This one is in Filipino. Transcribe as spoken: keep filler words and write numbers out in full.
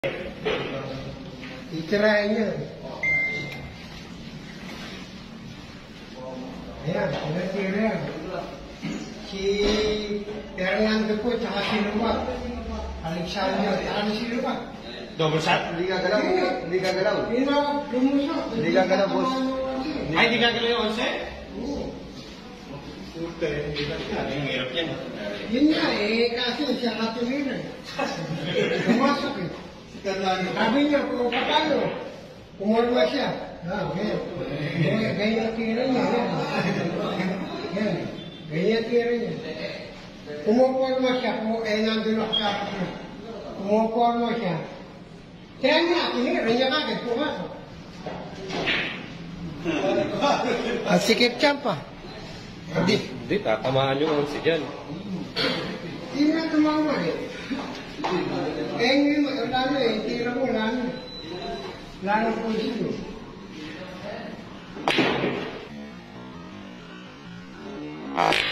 Itirahin niya. Ayan, pinatira yan. Si Fernando po, tsaka si Luwag. Alexander, tsaka si Luwag. Double shot? Hindi gagalaw. Hindi gagalaw. Yun na, lumusok. Hindi gagalaw, boss. Ay, hindi gagalaw yung onse? Oo. Puta, hindi gagalaw. Ang hirap yan. Yun nga eh, kasi siya katumira. Pumasok eh. Sabi niya, kung paano, kumulwa siya. Ah, ganyan. Ganyan tira niya. Yan. Ganyan tira niya. Kumukulma siya, kung eh nandun ako sa akin. Kumukulma siya. Kaya niya, tinira niya kagad, pumasok. Ang sikip champa. Hindi. Hindi, tatamaan yung onse dyan. Hindi na tumawa eh. Eh, ngayon, wala na eh. Tira mo, wala na. Wala na po siya. Ah.